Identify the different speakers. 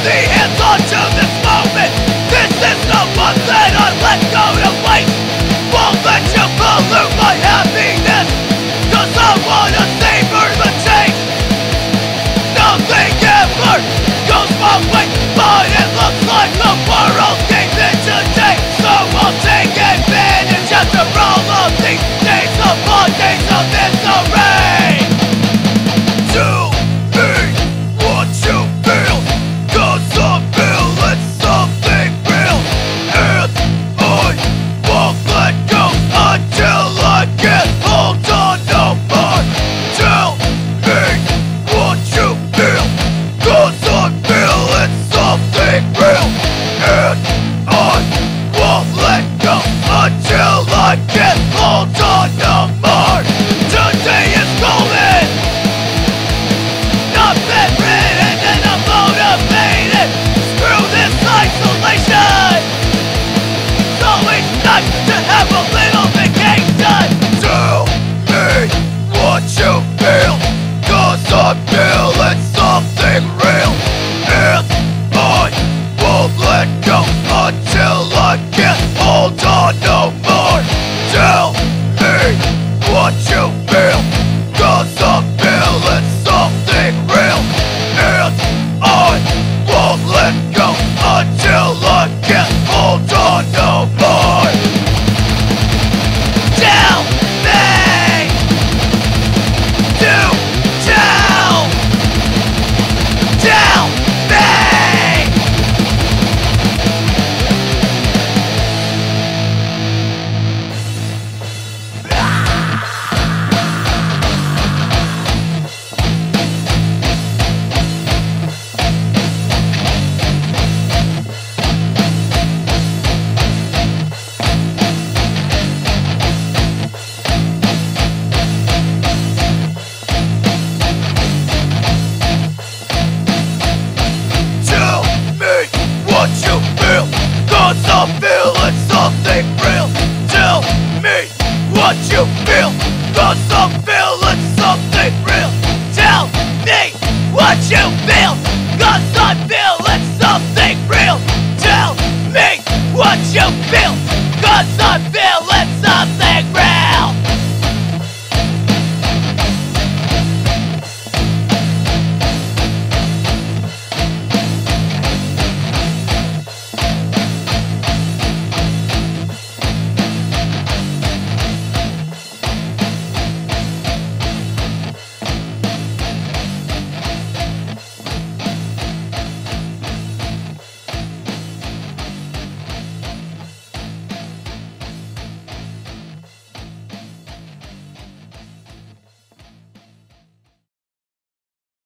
Speaker 1: the hands on to this moment. This is the one that I let go to waste. Won't let you pollute my happiness, 'cause I wanna savor the change. Nothing ever goes my way, but it looks like the world gave in today. So I'll take advantage after all of these